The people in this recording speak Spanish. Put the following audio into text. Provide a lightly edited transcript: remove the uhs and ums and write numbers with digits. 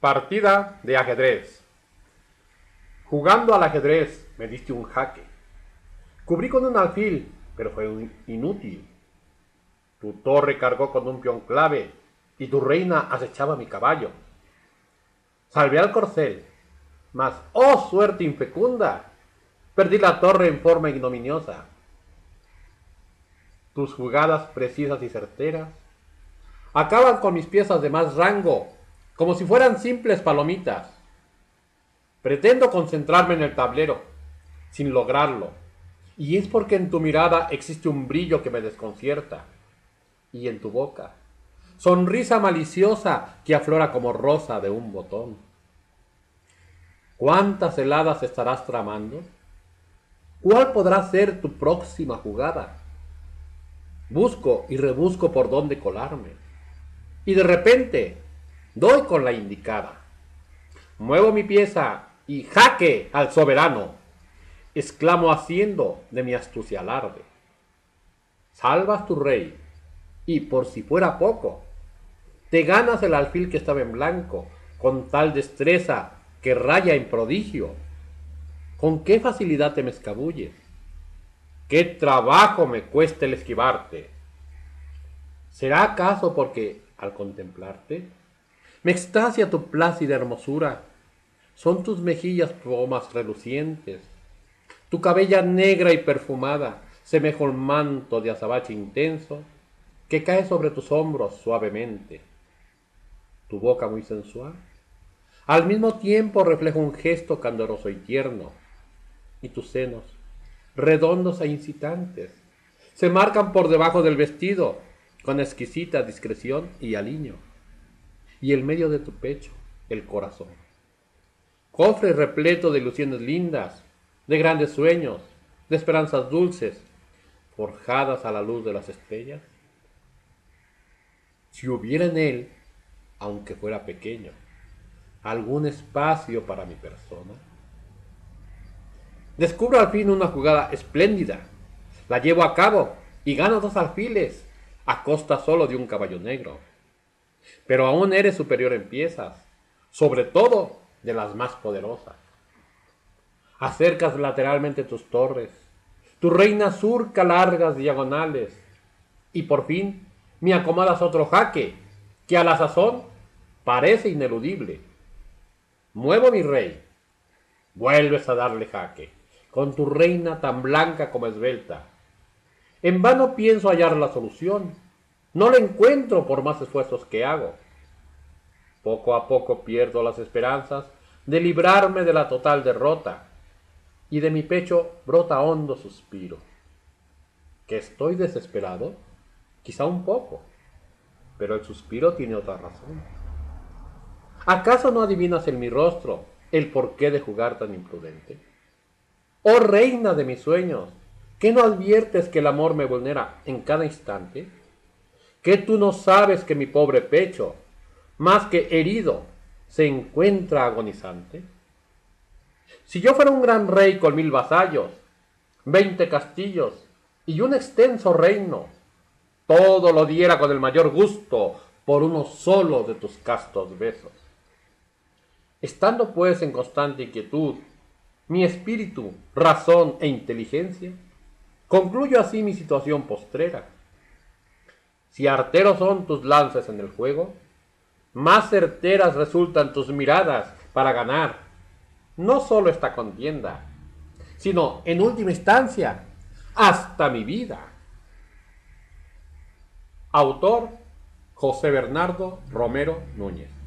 Partida de ajedrez. Jugando al ajedrez me diste un jaque. Cubrí con un alfil, pero fue inútil. Tu torre cargó con un peón clave y tu reina acechaba mi caballo. Salvé al corcel, mas, ¡oh suerte infecunda! Perdí la torre en forma ignominiosa. Tus jugadas precisas y certeras acaban con mis piezas de más rango, como si fueran simples palomitas. Pretendo concentrarme en el tablero, sin lograrlo, y es porque en tu mirada existe un brillo que me desconcierta, y en tu boca, sonrisa maliciosa que aflora como rosa de un botón. ¿Cuántas heladas estarás tramando? ¿Cuál podrá ser tu próxima jugada? Busco y rebusco por dónde colarme, y de repente doy con la indicada. Muevo mi pieza y ¡jaque al soberano! Exclamo haciendo de mi astucia alarde. Salvas tu rey, y por si fuera poco, te ganas el alfil que estaba en blanco, con tal destreza que raya en prodigio. ¿Con qué facilidad te me escabulles? ¿Qué trabajo me cuesta el esquivarte? ¿Será acaso porque, al contemplarte, me extasia tu plácida hermosura? Son tus mejillas pomas relucientes, tu cabella negra y perfumada semeja un manto de azabache intenso que cae sobre tus hombros suavemente. Tu boca muy sensual, al mismo tiempo refleja un gesto candoroso y tierno, y tus senos, redondos e incitantes, se marcan por debajo del vestido con exquisita discreción y aliño, y el medio de tu pecho, el corazón. Cofre repleto de ilusiones lindas, de grandes sueños, de esperanzas dulces, forjadas a la luz de las estrellas. Si hubiera en él, aunque fuera pequeño, algún espacio para mi persona, descubro al fin una jugada espléndida, la llevo a cabo y gano 2 alfiles, a costa solo de un caballo negro. Pero aún eres superior en piezas, sobre todo de las más poderosas. Acercas lateralmente tus torres, tu reina surca largas diagonales, y por fin me acomodas otro jaque, que a la sazón parece ineludible. Muevo mi rey, vuelves a darle jaque, con tu reina tan blanca como esbelta. En vano pienso hallar la solución, no la encuentro por más esfuerzos que hago. Poco a poco pierdo las esperanzas de librarme de la total derrota, y de mi pecho brota hondo suspiro. ¿Que estoy desesperado? Quizá un poco, pero el suspiro tiene otra razón. ¿Acaso no adivinas en mi rostro el porqué de jugar tan imprudente? Oh reina de mis sueños, ¿qué no adviertes que el amor me vulnera en cada instante? ¿Que tú no sabes que mi pobre pecho, más que herido, se encuentra agonizante? Si yo fuera un gran rey con 1000 vasallos, 20 castillos y un extenso reino, todo lo diera con el mayor gusto por uno solo de tus castos besos. Estando pues en constante inquietud, mi espíritu, razón e inteligencia, concluyo así mi situación postrera. Si arteros son tus lances en el juego, más certeras resultan tus miradas para ganar no solo esta contienda, sino en última instancia hasta mi vida. Autor José Bernardo Romero Núñez.